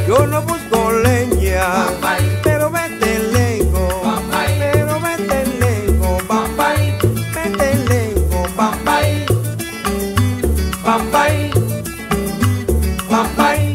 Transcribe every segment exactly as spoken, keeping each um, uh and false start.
Yo no busco leña, Bambay, pero vete lejos, Bambay, pero vete lejos, Bambay, vete lejos, Bambay, Bambay, Bambay.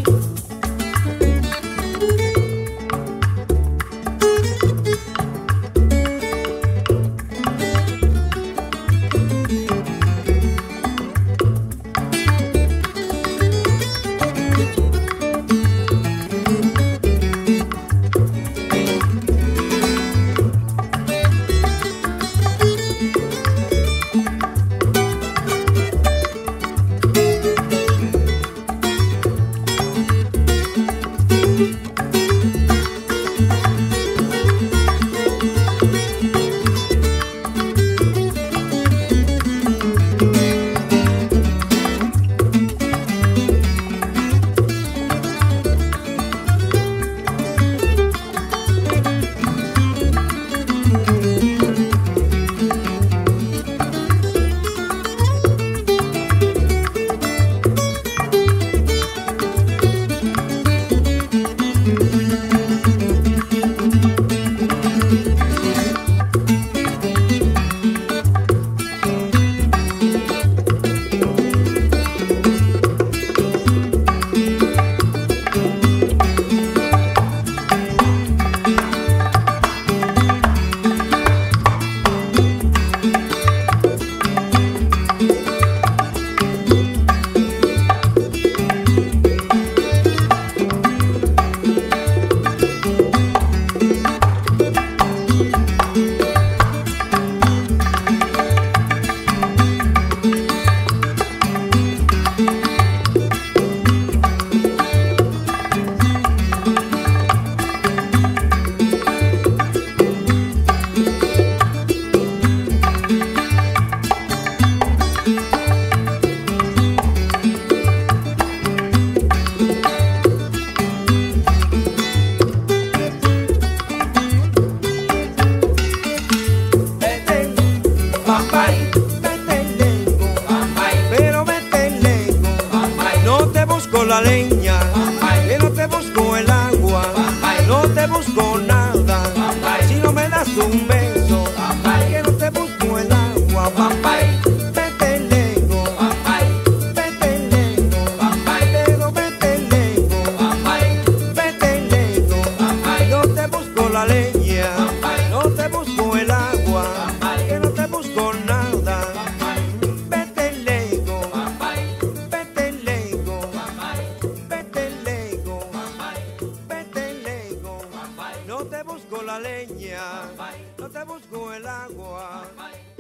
Bambay, Vete lejos, Bambay, pero vete lejos. Bambay, No te busco la leña, Bambay, que no te busco el agua, Bambay, no te busco nada. Bambay, Si no me das un beso, Bambay, que no te busco el agua, Bambay, vete lejos, Bambay, vete lejos, Bambay, pero vete lejos, Bambay, vete lejos. Bambay, No te busco la leña, Bambay, no te busco el agua, Bambay, que no te busco nada. Bambay, Vete lejos, Bambay, vete lejos, Bambay, vete lejos, Bambay, vete lejos. Bambay, No te busco la leña, Bambay, no te busco el agua. Bambay.